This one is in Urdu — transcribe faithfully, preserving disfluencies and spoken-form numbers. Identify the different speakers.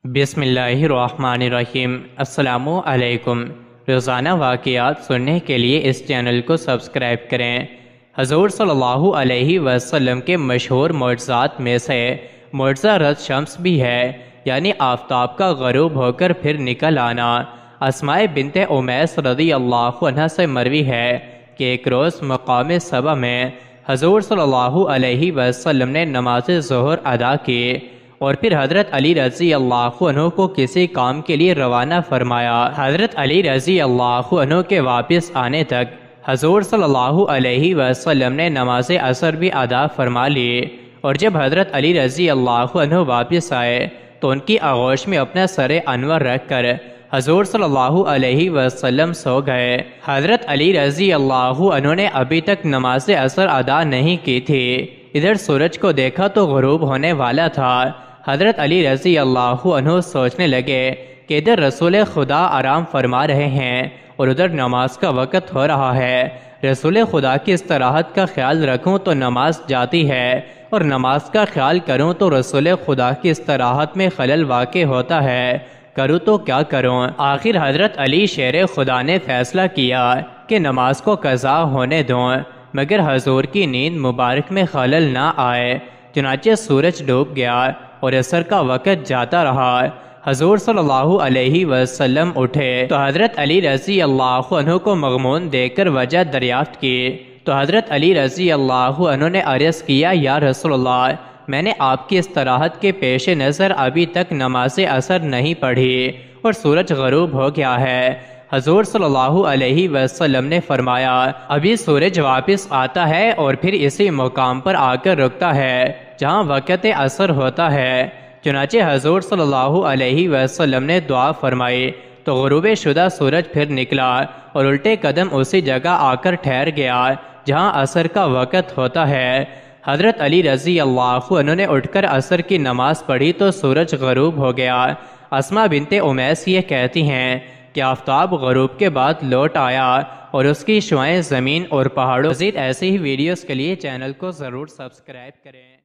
Speaker 1: بسم اللہ الرحمن الرحیم۔ السلام علیکم۔ روزانہ واقعات سننے کے لیے اس چینل کو سبسکرائب کریں۔ حضور صلی اللہ علیہ وسلم کے مشہور معجزات میں سے معجزہ رد شمس بھی ہے، یعنی آفتاب کا غروب ہو کر پھر نکل آنا۔ اسماء بنت امیس رضی اللہ عنہ سے مروی ہے کہ ایک روز مقام صبا میں حضور صلی اللہ علیہ وسلم نے نماز ظہر ادا کی اور پھر حضرت علی رضی اللہ عنہ کو کسی کام کے لیے روانہ فرمایا۔ حضرت علی رضی اللہ عنہ کے واپس آنے تک حضور صلی اللہ علیہ وسلم نے نماز عصر بھی ادا فرما لی، اور جب حضرت علی رضی اللہ عنہ واپس آئے تو ان کی آغوش میں اپنا سر انور رکھ کر حضور صلی اللہ علیہ وسلم سو گئے۔ حضرت علی رضی اللہ عنہ نے ابھی تک نماز عصر ادا نہیں کی تھی۔ ادھر سورج کو دیکھا تو غروب ہونے والا تھا۔ حضرت علی رضی اللہ عنہ سوچنے لگے کہ ادھر رسول خدا آرام فرما رہے ہیں اور ادھر نماز کا وقت ہو رہا ہے۔ رسول خدا کی استراحت کا خیال رکھوں تو نماز جاتی ہے، اور نماز کا خیال کروں تو رسول خدا کی استراحت میں خلل واقع ہوتا ہے۔ کروں تو کیا کروں؟ آخر حضرت علی شیر خدا نے فیصلہ کیا کہ نماز کو قضا ہونے دوں، مگر حضور کی نیند مبارک میں خلل نہ آئے۔ چنانچہ سورج ڈوب گیا اور عصر کا وقت جاتا رہا۔ حضور صلی اللہ علیہ وسلم اٹھے تو حضرت علی رضی اللہ عنہ کو مغمون دیکھ کر وجہ دریافت کی تو حضرت علی رضی اللہ عنہ نے عرض کیا، یا رسول اللہ، میں نے آپ کی استراحت کے پیش نظر ابھی تک نماز عصر نہیں پڑھی اور سورج غروب ہو گیا ہے۔ حضور صلی اللہ علیہ وسلم نے فرمایا، ابھی سورج واپس آتا ہے اور پھر اسی مقام پر آ کر رکتا ہے جہاں وقت عصر ہوتا ہے۔ چنانچہ حضور صلی اللہ علیہ وسلم نے دعا فرمائی تو غروب شدہ سورج پھر نکلا اور الٹے قدم اسی جگہ آ کر ٹھہر گیا جہاں عصر کا وقت ہوتا ہے۔ حضرت علی رضی اللہ عنہ نے اٹھ کر عصر کی نماز پڑھی تو سورج غروب ہو گیا۔ اسماء بنت امیس یہ کہتی ہیں کہ آفتاب غروب کے بعد لوٹ آیا اور اس کی شعاعیں زمین اور پہاڑوں۔ مزید ایسی ہی ویڈیوز کے لیے چینل کو ضرور سبسکرائب کریں۔